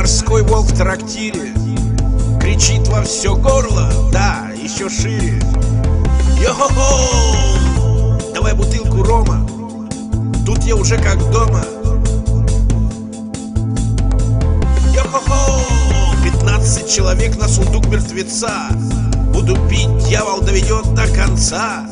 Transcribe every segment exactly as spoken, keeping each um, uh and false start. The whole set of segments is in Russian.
морской волк в трактире кричит во все горло, да, еще шире. Йо-хо-хо! Давай бутылку рома, тут я уже как дома. Йо-хо-хо! Пятнадцать человек на сундук мертвеца. Буду пить, дьявол доведет до конца.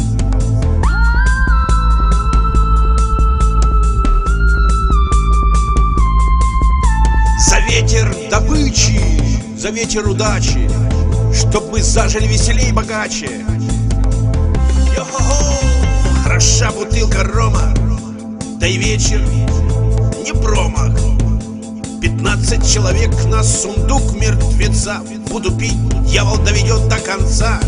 За ветер добычи, за ветер удачи, чтоб мы зажили веселей и богаче. Йо-хо-хо! Хороша бутылка рома, да и вечер не промах. Пятнадцать человек на сундук мертвеца. Буду пить, дьявол доведет до конца.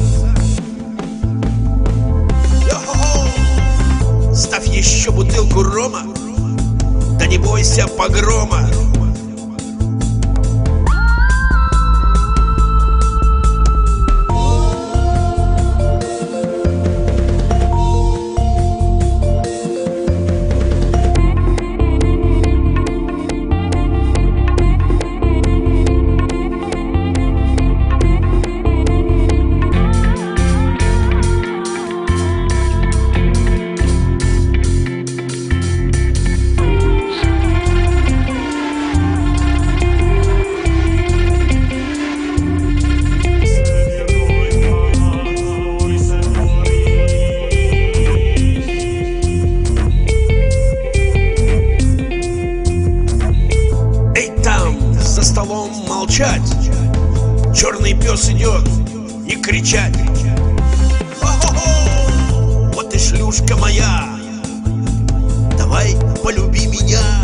Йо-хо-хо! Ставь еще бутылку рома, да не бойся погрома. За столом молчать, черный пес идет, не кричать. О-хо-хо! Вот и шлюшка моя, давай полюби меня.